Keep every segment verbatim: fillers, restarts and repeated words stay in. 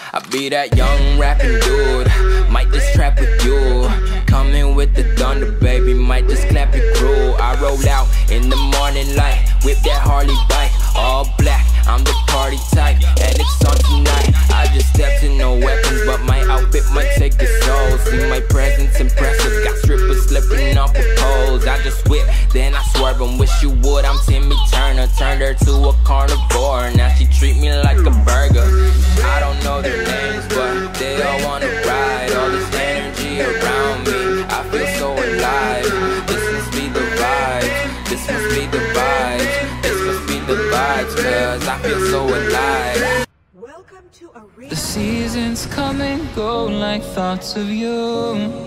I be that young rapping dude, might just trap with you. Coming with the thunder, baby, might just clap your crew. I roll out in the morning light, whip that Harley bike, all black, I'm the party type, and it's on tonight. I just stepped in, no weapons, but my outfit might take the soul. See my presence impressive, got strippers slipping off the poles. I just whip, then I swerve and wish you would. I'm Timmy Turner, turned her to a carnivore. Now she treat me like a burger. I don't know their names, but they all wanna ride. All this energy around me, I feel so alive. This must be the vibes, this must be the vibes, this must be the vibes, cause I feel so alive. Welcome to a The seasons come and go like thoughts of you.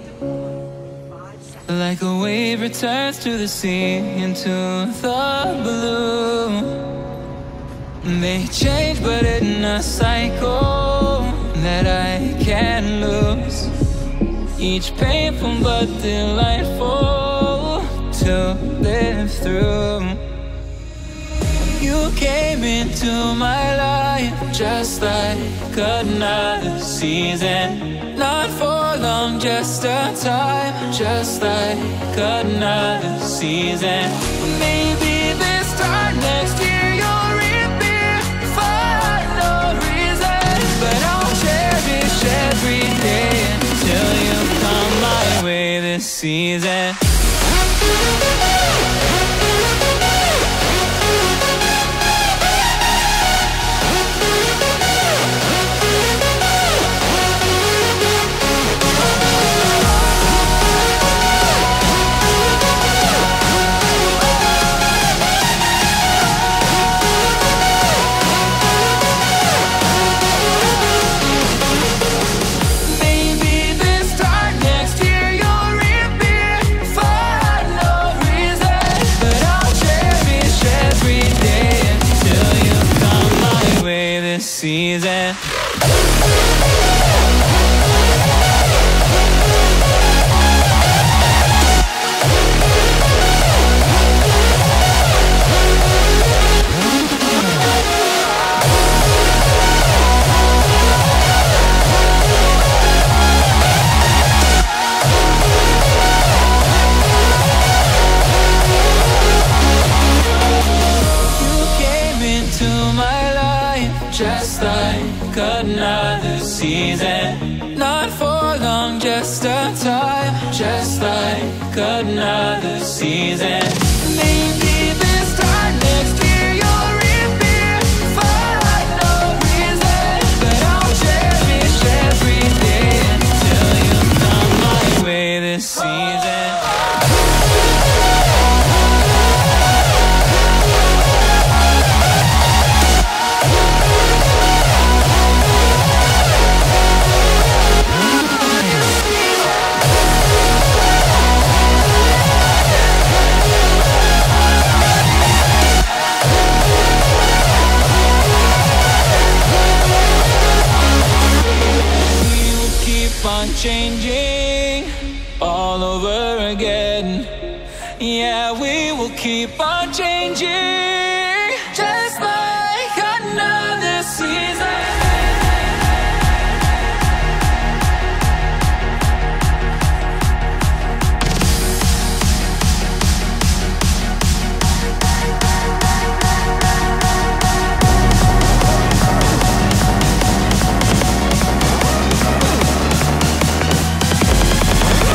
Like a wave returns to the sea into the blue. They change but in a cycle that I can't lose. Each painful but delightful to live through. You came into my life just like another season. Not for long, just a time, just like another season. Maybe this time next year you'll reappear for no reason, but I'll cherish every day until you come my way this season. Season. Just like another season. Not for long, just a time, just like another season. Maybe this time next year you'll reappear for no reason, but I'll cherish every day until you come my way this season. On changing all over again. Yeah, we will keep on changing, just like another season.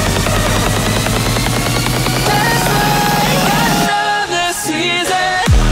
Just like another season.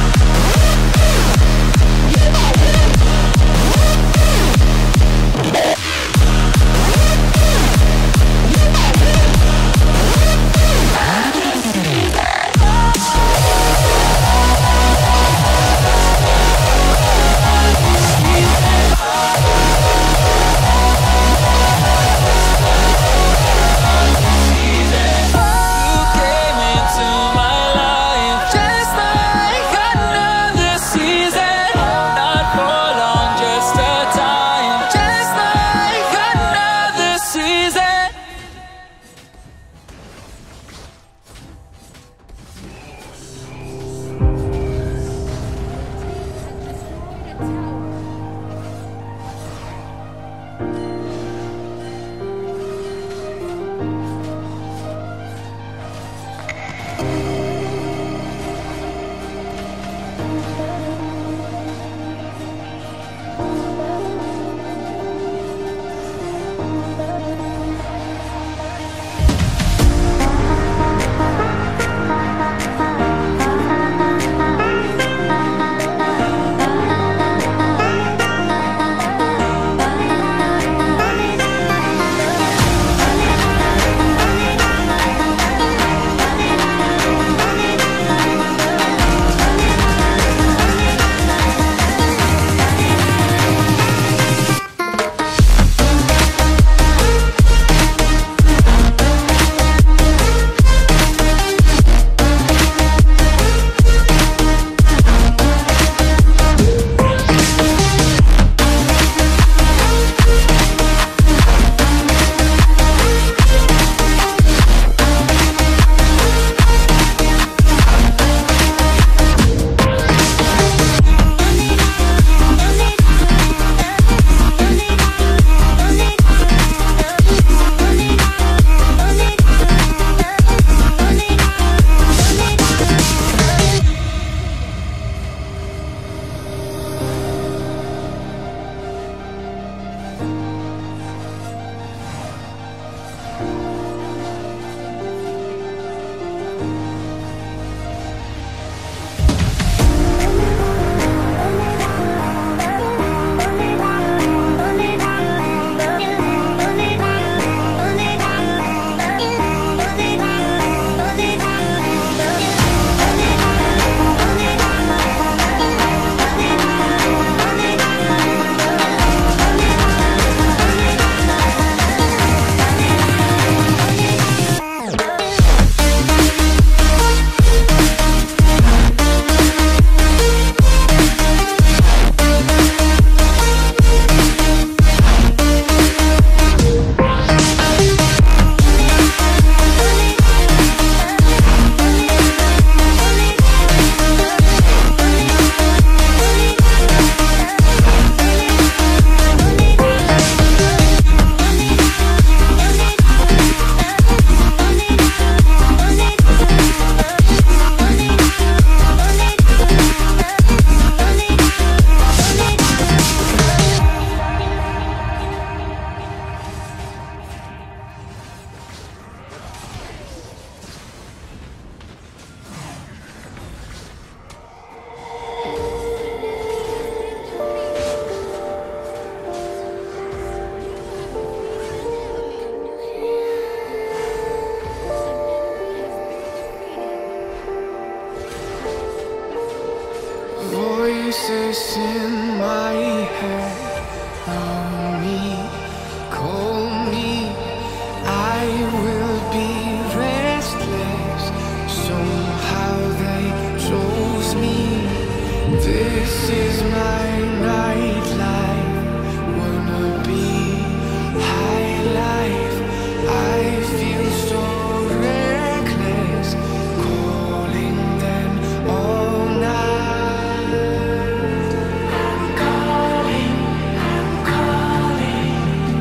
voice in my head, know me, call me, I will be restless. Somehow they chose me. This is my nightlife, wanna be high life. I feel so reckless, calling them all night. I'm calling, I'm calling,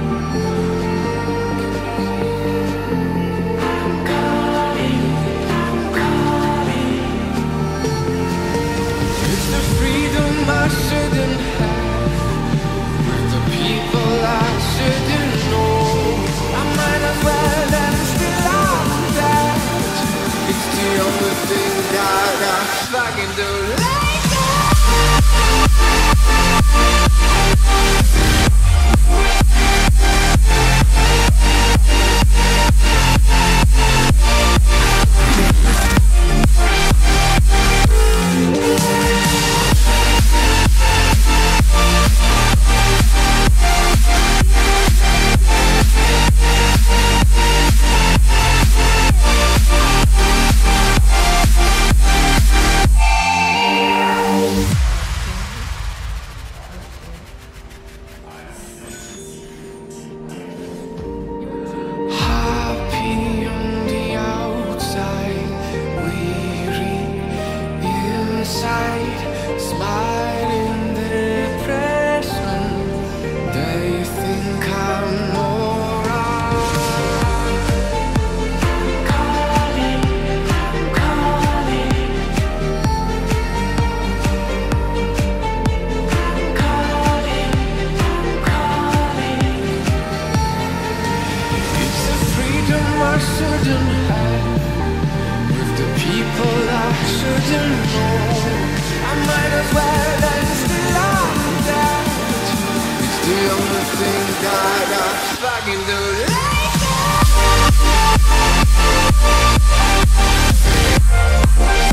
I'm calling, I'm calling. It's the freedom I shouldn't have, with the people I shouldn't know. I might as well let it still out that. It's the only thing that I fucking do like that. Happy on the outside, weary inside, smiling their depression. They think I'm alright. I'm calling, I'm calling, I'm calling, I'm calling. It's the freedom I shouldn't have, with the people I shouldn't know. I might as well let it still out that. It's the only thing that I fucking do like that.